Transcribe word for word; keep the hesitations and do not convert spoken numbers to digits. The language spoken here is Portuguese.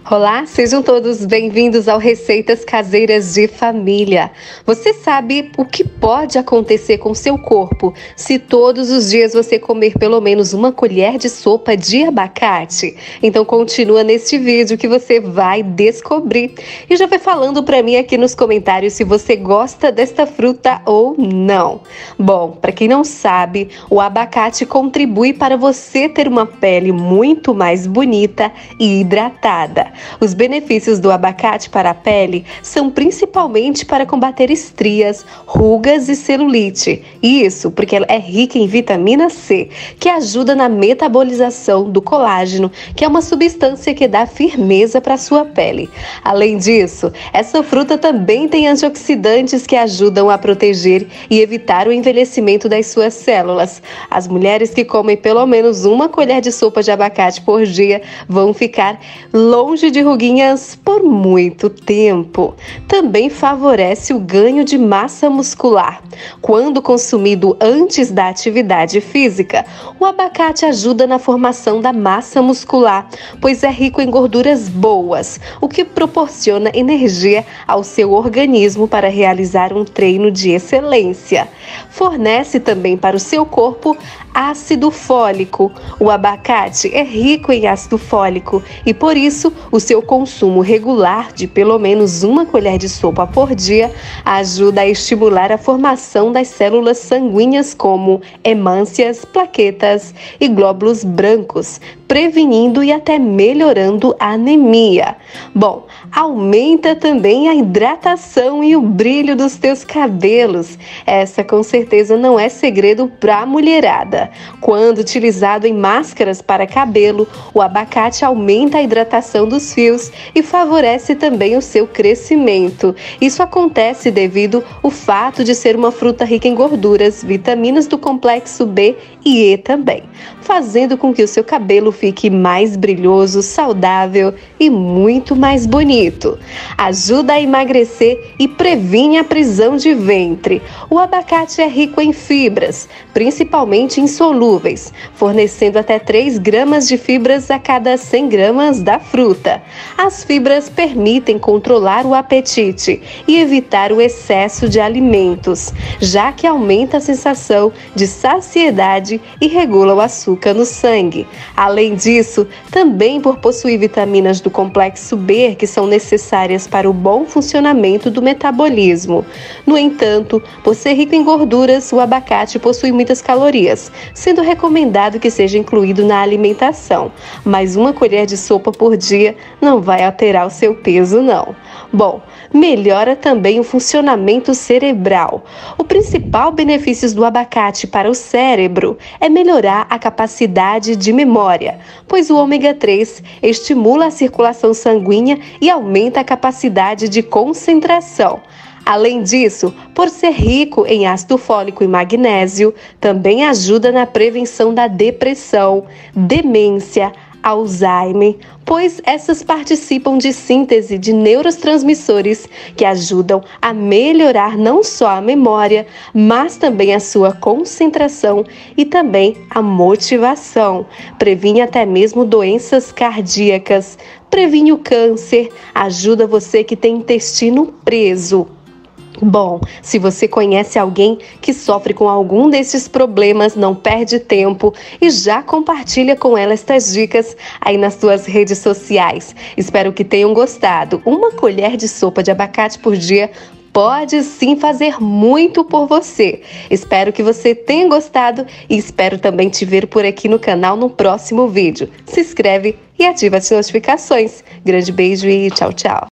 Olá, sejam todos bem-vindos ao Receitas Caseiras de Família. Você sabe o que pode acontecer com seu corpo se todos os dias você comer pelo menos uma colher de sopa de abacate? Então continua neste vídeo que você vai descobrir. E já vai falando para mim aqui nos comentários se você gosta desta fruta ou não. Bom, para quem não sabe, o abacate contribui para você ter uma pele muito mais bonita e hidratada. Os benefícios do abacate para a pele são principalmente para combater estrias, rugas e celulite. Isso porque ela é rica em vitamina C, que ajuda na metabolização do colágeno, que é uma substância que dá firmeza para a sua pele. Além disso, essa fruta também tem antioxidantes que ajudam a proteger e evitar o envelhecimento das suas células. As mulheres que comem pelo menos uma colher de sopa de abacate por dia vão ficar longe de ruguinhas por muito tempo. Também favorece o ganho de massa muscular. Quando consumido antes da atividade física, o abacate ajuda na formação da massa muscular, pois é rico em gorduras boas, o que proporciona energia ao seu organismo para realizar um treino de excelência. Fornece também para o seu corpo ácido fólico. O abacate é rico em ácido fólico e, por isso, o seu consumo regular de pelo menos uma colher de sopa por dia ajuda a estimular a formação das células sanguíneas como hemâncias, plaquetas e glóbulos brancos, prevenindo e até melhorando a anemia. Bom, aumenta também a hidratação e o brilho dos teus cabelos. Essa com certeza não é segredo para a mulherada. Quando utilizado em máscaras para cabelo, o abacate aumenta a hidratação dos fios e favorece também o seu crescimento. Isso acontece devido ao fato de ser uma fruta rica em gorduras, vitaminas do complexo B e E também, fazendo com que o seu cabelo fique mais brilhoso, saudável e muito mais bonito. Ajuda a emagrecer e previne a prisão de ventre. O abacate é rico em fibras, principalmente insolúveis, fornecendo até três gramas de fibras a cada cem gramas da fruta. As fibras permitem controlar o apetite e evitar o excesso de alimentos, já que aumenta a sensação de saciedade e regula o açúcar no sangue. Além disso, também por possuir vitaminas do complexo B que são necessárias para o bom funcionamento do metabolismo. No entanto, por ser rico em gorduras, o abacate possui muitas calorias, sendo recomendado que seja incluído na alimentação. Mas uma colher de sopa por dia não vai alterar o seu peso, não. Bom, melhora também o funcionamento cerebral. O principal benefício do abacate para o cérebro é melhorar a capacidade de memória, pois o ômega três estimula a circulação sanguínea e aumenta a capacidade de concentração. Além disso, por ser rico em ácido fólico e magnésio, também ajuda na prevenção da depressão, demência, Alzheimer, pois essas participam de síntese de neurotransmissores que ajudam a melhorar não só a memória, mas também a sua concentração e também a motivação. Previne até mesmo doenças cardíacas, previne o câncer, ajuda você que tem intestino preso. Bom, se você conhece alguém que sofre com algum desses problemas, não perde tempo e já compartilha com ela estas dicas aí nas suas redes sociais. Espero que tenham gostado. Uma colher de sopa de abacate por dia pode sim fazer muito por você. Espero que você tenha gostado e espero também te ver por aqui no canal no próximo vídeo. Se inscreve e ativa as notificações. Grande beijo e tchau, tchau.